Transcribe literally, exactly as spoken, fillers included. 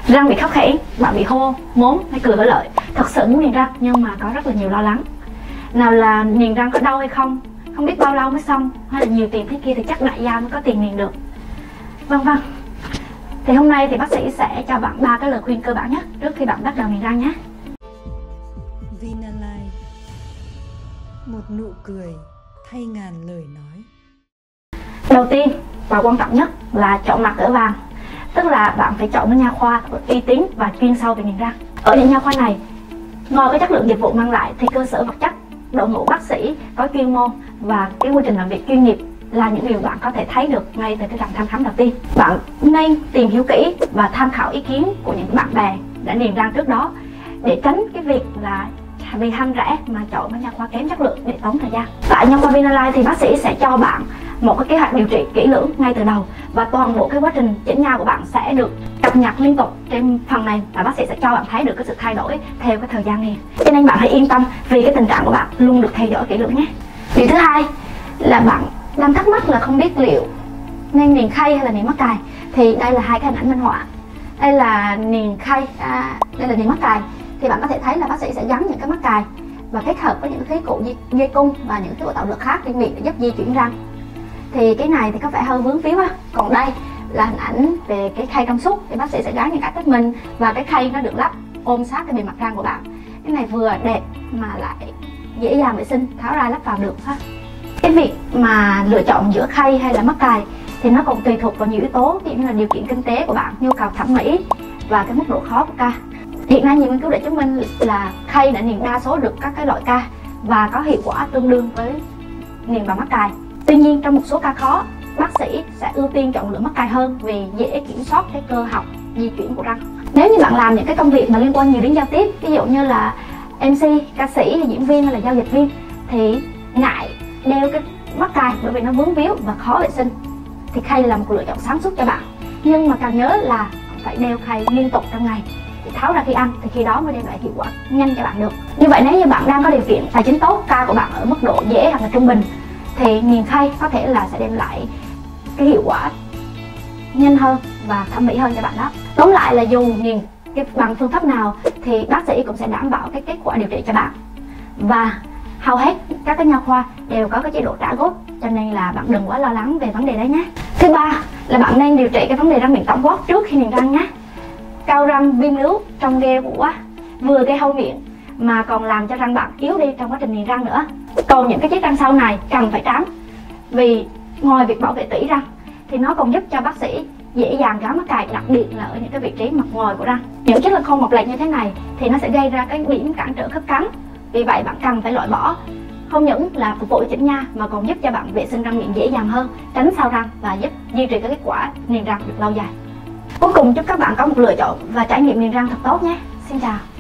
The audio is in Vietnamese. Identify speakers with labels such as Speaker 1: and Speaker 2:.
Speaker 1: Răng bị khắc khẽ, bạn bị hô, mốm hay cười hở lợi, thật sự muốn niềng răng nhưng mà có rất là nhiều lo lắng. Nào là niềng răng có đau hay không, không biết bao lâu mới xong, hay là nhiều tiền thế kia thì chắc đại gia mới có tiền niềng được. Vâng vâng. Thì hôm nay thì bác sĩ sẽ cho bạn ba cái lời khuyên cơ bản nhất trước khi bạn bắt đầu niềng răng nhé.
Speaker 2: Vinalife, một nụ cười thay ngàn lời nói.
Speaker 1: Đầu tiên và quan trọng nhất là chọn mặt cỡ vàng. Tức là bạn phải chọn cái nha khoa uy tín và chuyên sâu về niềng răng. Ở những nha khoa này, ngoài cái chất lượng dịch vụ mang lại thì cơ sở vật chất, đội ngũ bác sĩ có chuyên môn và cái quy trình làm việc chuyên nghiệp là những điều bạn có thể thấy được ngay từ cái lần thăm khám đầu tiên. Bạn nên tìm hiểu kỹ và tham khảo ý kiến của những bạn bè đã niềng răng trước đó để tránh cái việc là vì ham rẻ mà chọn cái nha khoa kém chất lượng để tốn thời gian. Tại nha khoa Vinalife thì bác sĩ sẽ cho bạn một cái kế hoạch điều trị kỹ lưỡng ngay từ đầu và toàn bộ cái quá trình chỉnh nha của bạn sẽ được cập nhật liên tục trên phần này và bác sĩ sẽ cho bạn thấy được cái sự thay đổi theo cái thời gian này. Cho nên bạn hãy yên tâm vì cái tình trạng của bạn luôn được theo dõi kỹ lưỡng nhé. Điều thứ hai là bạn đang thắc mắc là không biết liệu nên niềng khay hay là niềng mắc cài. Thì đây là hai cái hình ảnh minh họa. Đây là niềng khay, à, đây là niềng mắc cài. Thì bạn có thể thấy là bác sĩ sẽ gắn những cái mắc cài và kết hợp với những cái cụ dây cung và những cái bộ tạo lực khác trên miệng để giúp di chuyển răng. Thì cái này thì có vẻ hơi vướng víu á. Còn đây là hình ảnh về cái khay trong suốt thì bác sĩ sẽ gắn những attachment và cái khay nó được lắp ôm sát cái bề mặt răng của bạn. Cái này vừa đẹp mà lại dễ dàng vệ sinh, tháo ra lắp vào được ha. Cái việc mà lựa chọn giữa khay hay là mắc cài thì nó còn tùy thuộc vào nhiều yếu tố, ví dụ như là điều kiện kinh tế của bạn, nhu cầu thẩm mỹ và cái mức độ khó của ca. Hiện nay nhiều nghiên cứu đã chứng minh là khay đã niềng đa số được các cái loại ca và có hiệu quả tương đương với niềng bằng mắc cài. Tuy nhiên trong một số ca khó, bác sĩ sẽ ưu tiên chọn lựa mắc cài hơn vì dễ kiểm soát cái cơ học di chuyển của răng. Nếu như bạn làm những cái công việc mà liên quan nhiều đến giao tiếp, ví dụ như là em xê, ca sĩ hay diễn viên hay là giao dịch viên thì ngại đeo cái mắc cài bởi vì nó vướng víu và khó vệ sinh thì khay là một lựa chọn sáng suốt cho bạn. Nhưng mà cần nhớ là phải đeo khay liên tục trong ngày, tháo ra khi ăn thì khi đó mới đem lại hiệu quả nhanh cho bạn được. Như vậy nếu như bạn đang có điều kiện tài chính tốt, ca của bạn ở mức độ dễ hoặc là trung bình thì niềng khay có thể là sẽ đem lại cái hiệu quả nhanh hơn và thẩm mỹ hơn cho bạn đó. Tóm lại là dù niềng cái bằng phương pháp nào thì bác sĩ cũng sẽ đảm bảo cái kết quả điều trị cho bạn. Và hầu hết các cái nha khoa đều có cái chế độ trả góp, cho nên là bạn đừng quá lo lắng về vấn đề đấy nhé. Thứ ba là bạn nên điều trị cái vấn đề răng miệng tổng quát trước khi niềng răng nhé. Cao răng, viêm lứu, trong ghê quá, vừa gây hôi miệng mà còn làm cho răng bạn yếu đi trong quá trình niềng răng nữa. Còn những cái chiếc răng sau này cần phải trắng vì ngoài việc bảo vệ tủy răng thì nó còn giúp cho bác sĩ dễ dàng gắn mắc cài, đặc biệt là ở những cái vị trí mặt ngoài của răng. Những chiếc răng khôn mọc lệch như thế này thì nó sẽ gây ra cái điểm cản trở khớp cắn, vì vậy bạn cần phải loại bỏ. Không những là phục vụ chỉnh nha mà còn giúp cho bạn vệ sinh răng miệng dễ dàng hơn, tránh sau răng và giúp duy trì cái kết quả niềng răng được lâu dài. Cuối cùng chúc các bạn có một lựa chọn và trải nghiệm niềng răng thật tốt nhé. Xin chào.